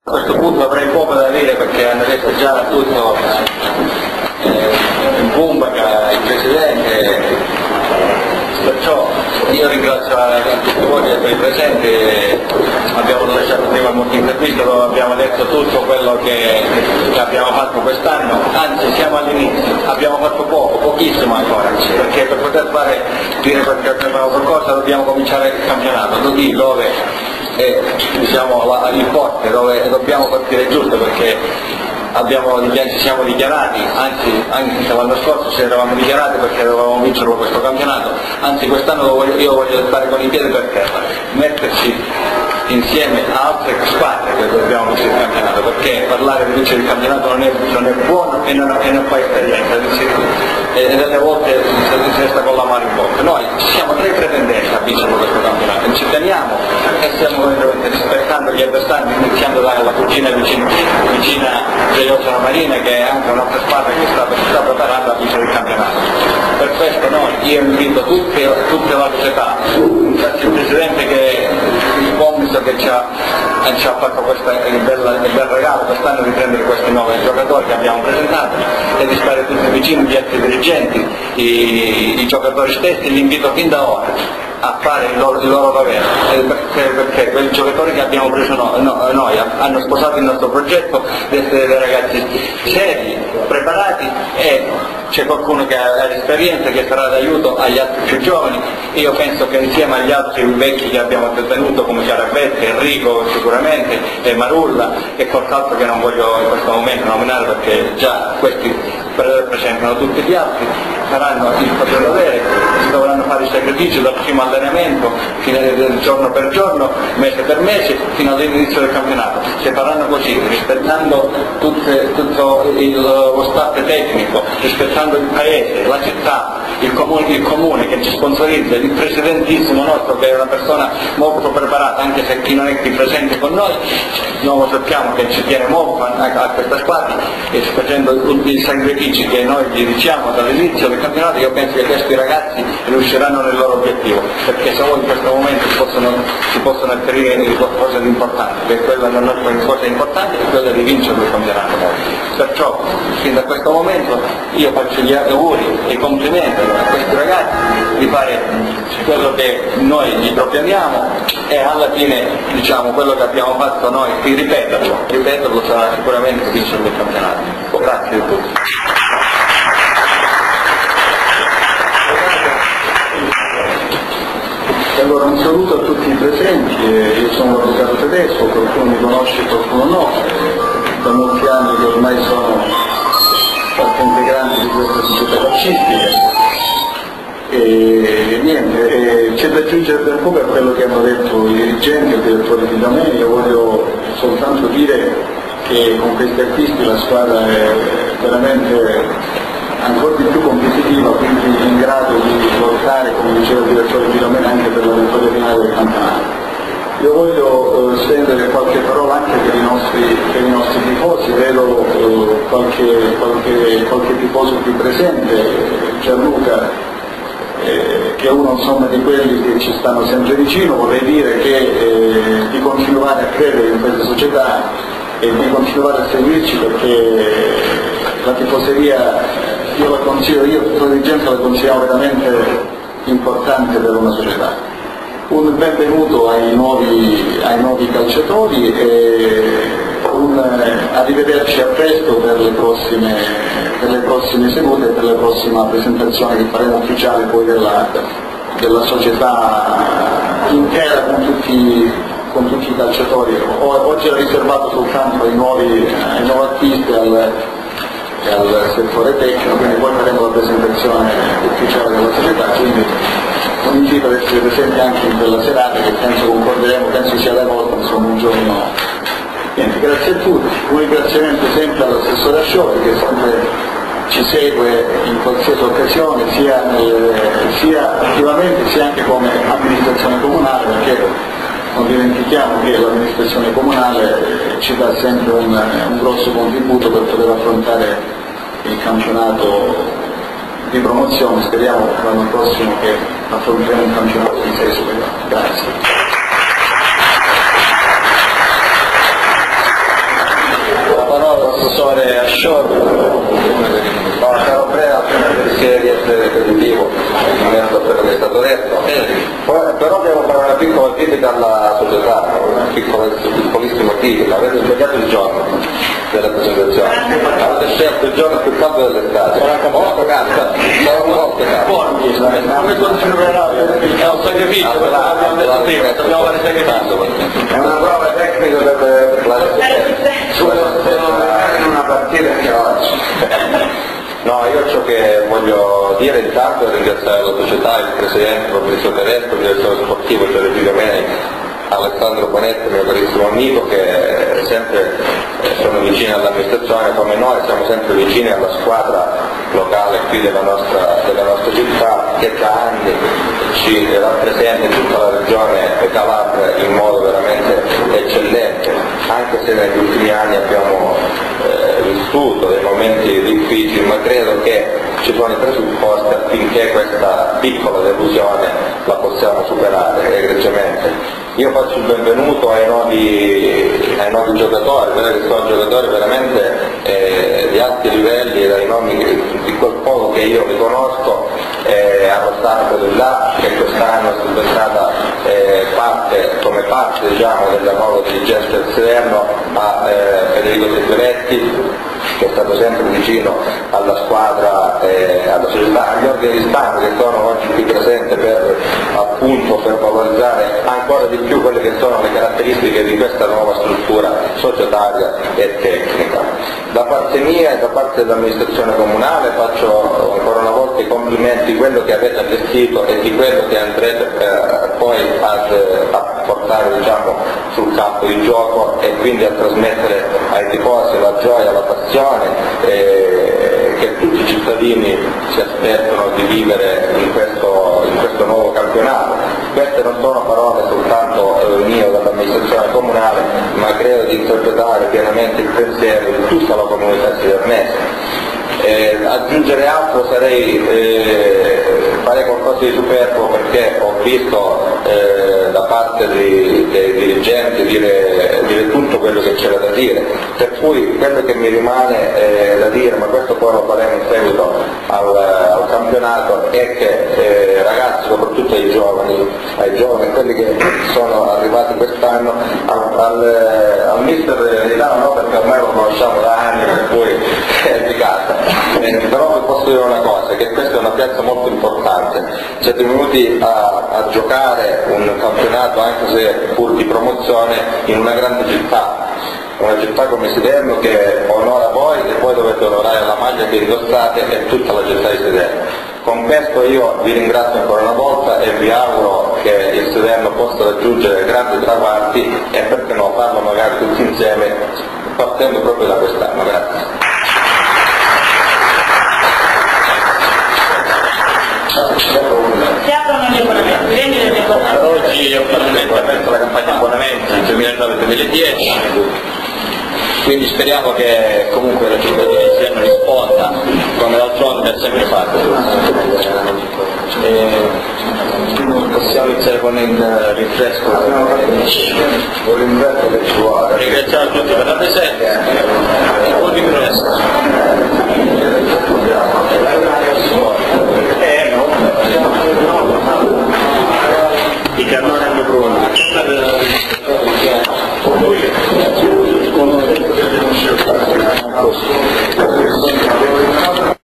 A questo punto avrei poco da dire perché hanno detto già tutto in Bumbaca, il Presidente, perciò io ringrazio tutti voi per i presenti. Abbiamo lasciato prima molte interviste dove abbiamo detto tutto quello che abbiamo fatto quest'anno, anzi siamo all'inizio, abbiamo fatto pochissimo ancora, perché per poter dire qualcosa dobbiamo cominciare il campionato, dove diciamo il forte, dove dobbiamo partire giusto, perché ci siamo dichiarati, anzi anche l'anno scorso ci eravamo dichiarati perché dovevamo vincere questo campionato, anzi quest'anno io voglio stare con i piedi per terra, metterci insieme a altre squadre che dobbiamo vincere il campionato, perché parlare di vincere il campionato non è buono e non fa esperienza, e delle volte si resta con la mano in bocca. Noi siamo 3 pretendenti a vincere questo campionato, ci teniamo e stiamo rispettando gli avversari, iniziando dalla cugina vicina Gioiosa Marina, che è anche un'altra squadra che sta preparando a vincere il campionato. Per questo io invito tutte la società, il Presidente che il commisso che ci ha fatto il bel regalo quest'anno di prendere questi 9 giocatori che abbiamo presentato e di stare tutti vicini, gli altri dirigenti, i giocatori stessi, li invito fin da ora a fare il loro dovere, perché quei giocatori che abbiamo preso noi hanno sposato il nostro progetto di essere dei ragazzi seri, preparati, e c'è qualcuno che ha l'esperienza, che sarà d'aiuto agli altri più giovani. Io penso che insieme agli altri vecchi che abbiamo tenuto, come Chiarabetti, Enrico sicuramente, e Marulla e qualcos'altro che non voglio in questo momento nominare perché già questi rappresentano tutti gli altri, faranno il proprio dovere, si dovranno fare i sacrifici dal primo allenamento giorno per giorno, mese per mese, fino all'inizio del campionato. Se faranno così, rispettando tutto lo staff tecnico, rispettando il paese, la città, il comune che ci sponsorizza, il presidentissimo nostro che è una persona molto preparata, anche se chi non è qui presente con noi, noi lo sappiamo che ci tiene molto a questa squadra, e facendo tutti i sacrifici che noi gli diciamo dall'inizio del campionato, io penso che questi ragazzi riusciranno nel loro obiettivo, perché solo in questo momento si possono ottenere qualcosa di importante, che quella la nostra cosa importante è quella di vincere il campionato. Perciò fin da questo momento io faccio gli auguri e i complimenti a questi ragazzi di fare quello che noi gli proponiamo, e alla fine diciamo quello che abbiamo fatto noi, di ripeterlo sarà sicuramente vincere il campionato. Grazie a tutti. Allora, un saluto a tutti i presenti, io sono l'avvocato tedesco, qualcuno mi conosce, qualcuno no, da molti anni che ormai sono parte integrante di questa società calcistica, e niente, c'è da aggiungere per poco a quello che hanno detto i dirigenti e il direttore di Damè. Io voglio soltanto dire che con questi acquisti la squadra è veramente ancora di più competitiva, quindi in grado di lottare, come diceva il direttore di Romena, anche per la vittoria finale del campionato. Io voglio spendere qualche parola anche per i nostri tifosi, vedo qualche tifoso qui presente, Gianluca, che è uno insomma di quelli che ci stanno sempre vicino. Vorrei dire che di continuare a credere in questa società e di continuare a seguirci, perché la tifoseria io come dirigente la considero veramente importante per una società. Un benvenuto ai nuovi calciatori e arrivederci a presto per le prossime sedute e per la prossima presentazione che faremo ufficiale poi della società intera con tutti i calciatori. Oggi era riservato soltanto ai nuovi artisti e al settore tecnico, quindi poi faremo la presentazione ufficiale della società, quindi un invito ad essere presenti anche in quella serata che penso concorderemo, penso sia la volta, insomma un giorno. Niente, grazie a tutti, un ringraziamento sempre all'assessore Ascioli che sempre ci segue in qualsiasi occasione, sia attivamente sia anche come amministrazione comunale, perché non dimentichiamo che l'amministrazione comunale ci dà sempre un grosso contributo per poter affrontare il campionato di promozione. Speriamo l'anno prossimo che affronteremo un campionato di serie superiore. Grazie. Sarò breve appena pensiero di essere positivo, non è quello che è stato detto. Però devo fare una piccola critica alla società, una piccolissima critica. Avete sbagliato il giorno della presentazione, avete scelto il giorno più caldo dell'estate. Molto caldo, come continuerà? È un sacrificio, abbiamo detto prima, dobbiamo fare sacrificio. È una prova tecnica per la in una partita che oggi. No, io ciò che voglio dire intanto è ringraziare la società, il presidente Fabrizio Tedesco, il direttore sportivo Giorgio Giuliani, Alessandro Bonetti, mio carissimo amico, che sempre sono vicini all'amministrazione come noi, siamo sempre vicini alla squadra locale qui della nostra città, che da anni ci rappresenta in tutta la regione Calabria in modo veramente eccellente, anche se negli ultimi anni abbiamo vissuto dei momenti difficili, ma credo che ci sono i presupposti affinché questa piccola delusione la possiamo superare egregiamente. Io faccio il benvenuto ai nuovi giocatori, che sono giocatori veramente di alti livelli, dai nomi di quel poco che io riconosco, a Rossano Pedellà, che quest'anno è subentrata come parte diciamo, del lavoro dirigente del Salerno, a Federico Tesoretti, che è stato sempre vicino alla squadra, alla società, agli organi di stampa che sono oggi qui presenti per valorizzare ancora di più quelle che sono le caratteristiche di questa nuova struttura societaria e tecnica. Da parte mia e da parte dell'amministrazione comunale faccio ancora una volta i complimenti di quello che avete allestito e di quello che andrete poi a portare diciamo, sul campo di gioco e quindi a trasmettere ai tifosi la gioia, la passione che tutti i cittadini si aspettano di vivere in questo nuovo campionato. Queste non sono parole soltanto mie dall'amministrazione comunale, ma credo di interpretare pienamente il pensiero di tutta la comunità sidernese. Aggiungere altro farei qualcosa di superfluo, perché ho visto da parte dei dirigenti dire tutto quello che c'era da dire, per cui quello che mi rimane da dire, ma questo poi lo faremo in seguito al campionato, è che ragazzi, soprattutto ai giovani, quelli che sono arrivati quest'anno, al mister Milano no, perché ormai lo conosciamo da anni, per cui è di casa. Però vi posso dire una cosa, che questa è una piazza molto importante, siete venuti a giocare un campionato, anche se pur di promozione, in una grande città, una città come Siderno che onora voi e voi dovete onorare la maglia che indossate e tutta la città di Siderno. Con questo io vi ringrazio ancora una volta e vi auguro che il Siderno possa raggiungere grandi traguardi e perché no farlo magari tutti insieme partendo proprio da quest'anno. Grazie. Si aprono gli abbonamenti, vendere gli abbonamenti. Oggi ho finalmente aperto la campagna abbonamenti 2009-2010, quindi speriamo che comunque la cittadina di Siderno risponda come d'altronde ha sempre fatto. Possiamo iniziare con il rinfresco. Ringraziamo tutti per la presenza.